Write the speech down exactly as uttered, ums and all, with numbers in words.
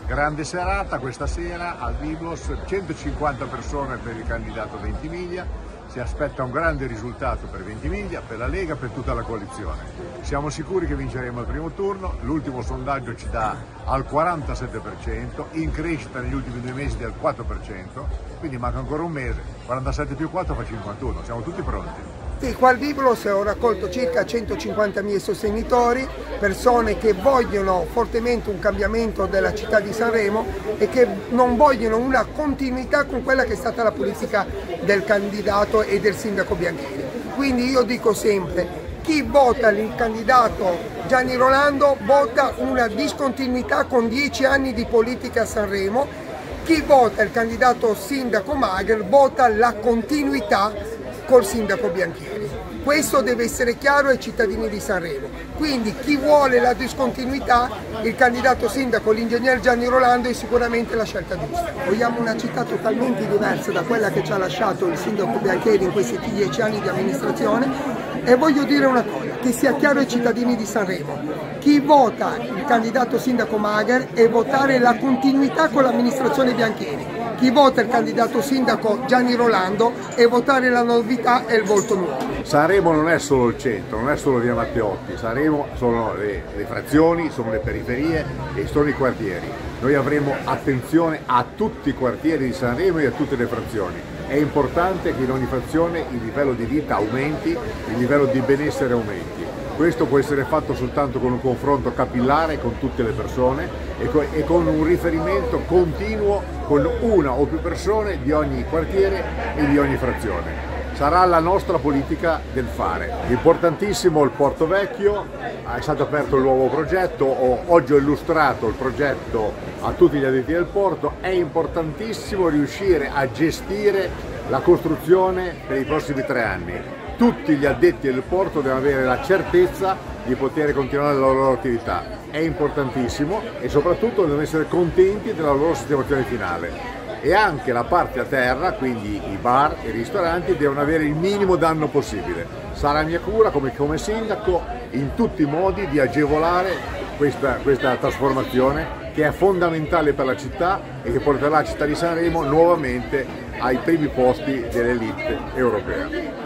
Grande serata questa sera al Biblos, centocinquanta persone per il candidato Ventimiglia, si aspetta un grande risultato per Ventimiglia, per la Lega, per tutta la coalizione. Siamo sicuri che vinceremo il primo turno, l'ultimo sondaggio ci dà al quarantasette per cento, in crescita negli ultimi due mesi del quattro per cento, quindi manca ancora un mese, quarantasette più quattro fa cinquantuno, siamo tutti pronti. Sì, qua al Biblos ho raccolto circa centocinquantamila sostenitori, persone che vogliono fortemente un cambiamento della città di Sanremo e che non vogliono una continuità con quella che è stata la politica del candidato e del sindaco Bianchini. Quindi io dico sempre, chi vota il candidato Gianni Rolando vota una discontinuità con dieci anni di politica a Sanremo, chi vota il candidato sindaco Magher vota la continuità col sindaco Bianchini. Questo deve essere chiaro ai cittadini di Sanremo. Quindi chi vuole la discontinuità, il candidato sindaco, l'ingegner Gianni Rolando, è sicuramente la scelta giusta. Vogliamo una città totalmente diversa da quella che ci ha lasciato il sindaco Bianchini in questi dieci anni di amministrazione e voglio dire una cosa, che sia chiaro ai cittadini di Sanremo. Chi vota il candidato sindaco Magher è votare la continuità con l'amministrazione Bianchini. Chi vota il candidato sindaco Gianni Rolando è votare la novità e il volto nuovo. Sanremo non è solo il centro, non è solo via Matteotti, Sanremo sono le, le frazioni, sono le periferie e sono i quartieri. Noi avremo attenzione a tutti i quartieri di Sanremo e a tutte le frazioni. È importante che in ogni frazione il livello di vita aumenti, il livello di benessere aumenti. Questo può essere fatto soltanto con un confronto capillare con tutte le persone e con un riferimento continuo con una o più persone di ogni quartiere e di ogni frazione. Sarà la nostra politica del fare. Importantissimo il Porto Vecchio, è stato aperto il nuovo progetto, oggi ho illustrato il progetto a tutti gli addetti del porto, è importantissimo riuscire a gestire la costruzione per i prossimi tre anni. Tutti gli addetti del porto devono avere la certezza di poter continuare la loro attività, è importantissimo e soprattutto devono essere contenti della loro sistemazione finale. E anche la parte a terra, quindi i bar e i ristoranti, devono avere il minimo danno possibile. Sarà mia cura come, come sindaco in tutti i modi di agevolare questa, questa trasformazione che è fondamentale per la città e che porterà la città di Sanremo nuovamente ai primi posti dell'elite europea.